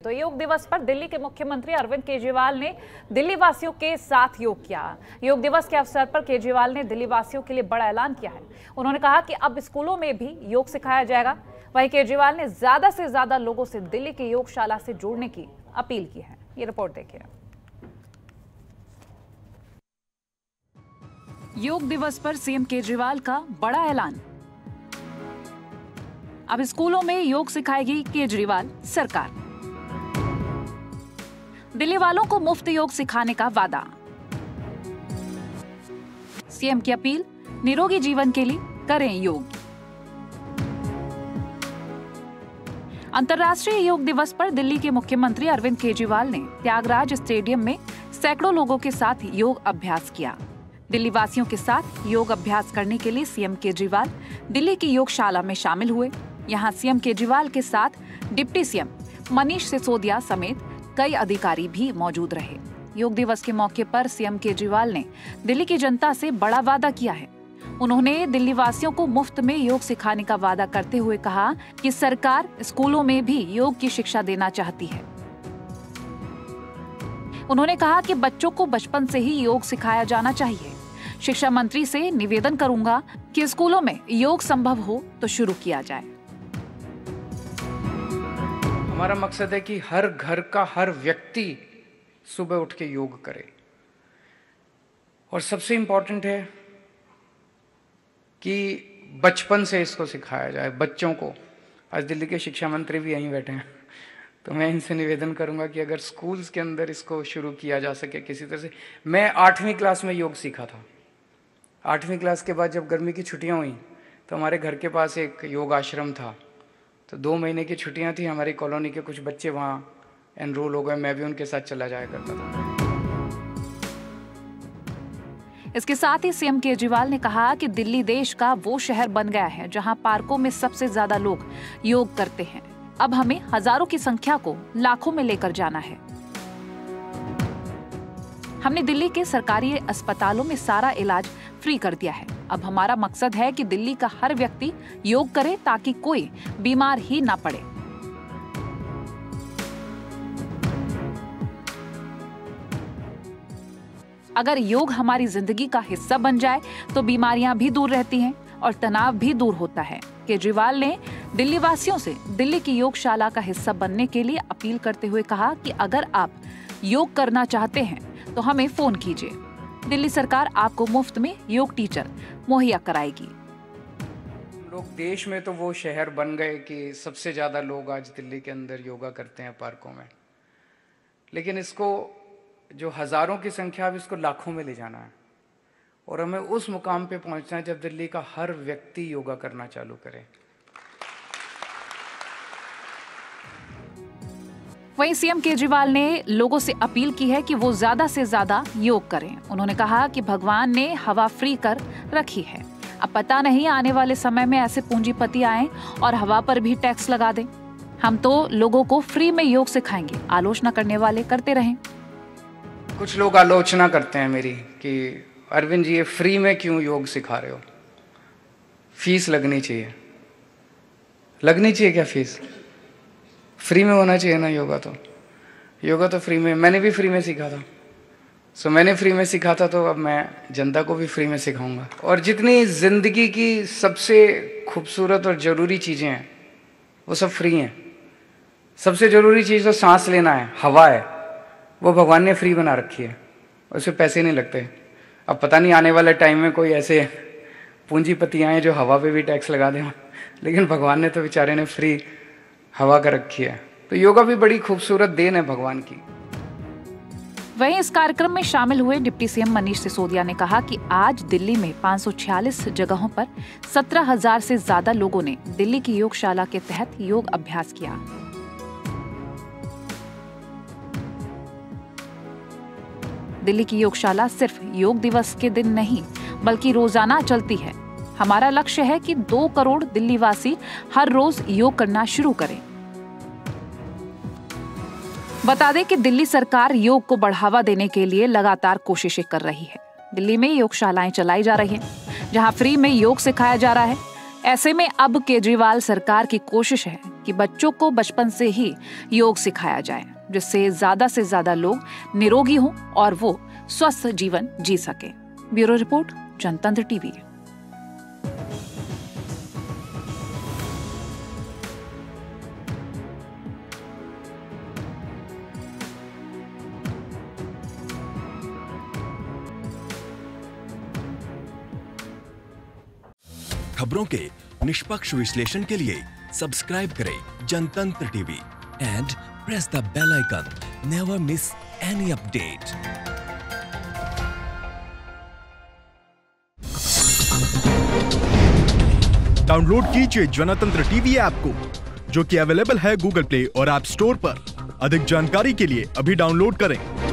तो योग दिवस पर दिल्ली के मुख्यमंत्री अरविंद केजरीवाल ने दिल्ली वासियों के साथ योग किया। योग दिवस के अवसर पर केजरीवाल ने दिल्ली वासियों के लिए बड़ा ऐलान किया है। उन्होंने कहा कि अब स्कूलों में भी योग सिखाया जाएगा। वहीं केजरीवाल ने ज्यादा से ज्यादा लोगों से दिल्ली की योगशाला से जुड़ने की अपील की है। ये रिपोर्ट देखिए। योग दिवस पर सीएम केजरीवाल का बड़ा ऐलान। अब स्कूलों में योग सिखाएगी केजरीवाल सरकार। दिल्ली वालों को मुफ्त योग सिखाने का वादा। सीएम की अपील, निरोगी जीवन के लिए करें योग। अंतर्राष्ट्रीय योग दिवस पर दिल्ली के मुख्यमंत्री अरविंद केजरीवाल ने त्यागराज स्टेडियम में सैकड़ों लोगों के साथ योग अभ्यास किया। दिल्ली वासियों के साथ योग अभ्यास करने के लिए सीएम केजरीवाल दिल्ली की योगशाला में शामिल हुए। यहां सीएम केजरीवाल के साथ डिप्टी सीएम मनीष सिसोदिया समेत कई अधिकारी भी मौजूद रहे। योग दिवस के मौके पर सीएम केजरीवाल ने दिल्ली की जनता से बड़ा वादा किया है। उन्होंने दिल्ली वासियों को मुफ्त में योग सिखाने का वादा करते हुए कहा कि सरकार स्कूलों में भी योग की शिक्षा देना चाहती है। उन्होंने कहा कि बच्चों को बचपन से ही योग सिखाया जाना चाहिए। शिक्षा मंत्री से निवेदन करूंगा कि स्कूलों में योग संभव हो तो शुरू किया जाए। हमारा मकसद है कि हर घर का हर व्यक्ति सुबह उठ के योग करे। और सबसे इंपॉर्टेंट है कि बचपन से इसको सिखाया जाए बच्चों को। आज दिल्ली के शिक्षा मंत्री भी यहीं बैठे हैं, तो मैं इनसे निवेदन करूंगा कि अगर स्कूल्स के अंदर इसको शुरू किया जा सके किसी तरह से। मैं 8वीं क्लास में योग सीखा था। 8वीं क्लास के बाद जब गर्मी की छुट्टियां हुई तो हमारे घर के पास एक योग आश्रम था। तो 2 महीने की छुट्टियां थी, हमारी कॉलोनी के कुछ बच्चे वहाँ एनरोल हो गए। मैं भी उनके साथ चला जाया करता था। इसके साथ ही सीएम केजरीवाल ने कहा कि दिल्ली देश का वो शहर बन गया है जहां पार्कों में सबसे ज्यादा लोग योग करते हैं। अब हमें हजारों की संख्या को लाखों में लेकर जाना है। हमने दिल्ली के सरकारी अस्पतालों में सारा इलाज फ्री कर दिया है। अब हमारा मकसद है कि दिल्ली का हर व्यक्ति योग करे ताकि कोई बीमार ही ना पड़े। अगर योग हमारी जिंदगी का हिस्सा बन जाए तो बीमारियां भी दूर रहती हैं और तनाव भी दूर होता है। केजरीवाल ने दिल्ली वासियों से दिल्ली की योगशाला का हिस्सा बनने के लिए अपील करते हुए कहा कि अगर आप योग करना चाहते हैं तो हमें फोन कीजिए। दिल्ली सरकार आपको मुफ्त में योग टीचर मुहैया कराएगी। लोग देश में तो वो शहर बन गए कि सबसे ज्यादा लोग आज दिल्ली के अंदर योगा करते हैं पार्कों में, लेकिन इसको जो हजारों की संख्या है इसको लाखों में ले जाना है और हमें उस मुकाम पे पहुंचना है जब दिल्ली का हर व्यक्ति योगा करना चालू करे। वहीं सीएम केजरीवाल ने लोगों से अपील की है कि वो ज्यादा से ज्यादा योग करें। उन्होंने कहा कि भगवान ने हवा फ्री कर रखी है। अब पता नहीं आने वाले समय में ऐसे पूंजीपति आए और हवा पर भी टैक्स लगा दें। हम तो लोगों को फ्री में योग सिखाएंगे। आलोचना करने वाले करते रहें। कुछ लोग आलोचना करते हैं मेरी कि अरविंद जी ये फ्री में क्यों योग सिखा रहे हो, फीस लगनी चाहिए। लगनी चाहिए क्या फीस? फ्री में होना चाहिए ना योगा तो फ्री में। मैंने भी फ्री में सीखा था। मैंने फ्री में सीखा था तो अब मैं जनता को भी फ्री में सिखाऊंगा। और जितनी जिंदगी की सबसे खूबसूरत और जरूरी चीजें हैं वो सब फ्री हैं। सबसे जरूरी चीज तो सांस लेना है, हवा है, वो भगवान ने फ्री बना रखी है, उसमें पैसे नहीं लगते। अब पता नहीं आने वाले टाइम में कोई ऐसे पूंजीपति आए जो हवा पे भी टैक्स लगा दें, लेकिन भगवान ने तो बेचारे ने फ्री हवा कर रखी है। तो योगा भी बड़ी खूबसूरत देन है भगवान की। वहीं इस कार्यक्रम में शामिल हुए डिप्टी सीएम मनीष सिसोदिया ने कहा कि आज दिल्ली में 546 जगहों पर 17,000 से ज्यादा लोगों ने दिल्ली की योगशाला के तहत योग अभ्यास किया। दिल्ली की योगशाला सिर्फ योग दिवस के दिन नहीं बल्कि रोजाना चलती है। हमारा लक्ष्य है कि 2 करोड़ दिल्ली वासी हर रोज योग करना शुरू करें। बता दें कि दिल्ली सरकार योग को बढ़ावा देने के लिए लगातार कोशिशें कर रही है। दिल्ली में योगशालाएं चलाई जा रही हैं, जहां फ्री में योग सिखाया जा रहा है। ऐसे में अब केजरीवाल सरकार की कोशिश है कि बच्चों को बचपन से ही योग सिखाया जाए, जिससे से ज्यादा लोग निरोगी हों और वो स्वस्थ जीवन जी सके। Bureau report, Jantantra TV. खबरों के निष्पक्ष विश्लेषण के लिए सब्सक्राइब करें Jantantra TV and press the bell icon. Never miss any update. Download कीजिए जनतंत्र टीवी ऐप को, जो कि अवेलेबल है गूगल प्ले और ऐप स्टोर पर। अधिक जानकारी के लिए अभी डाउनलोड करें।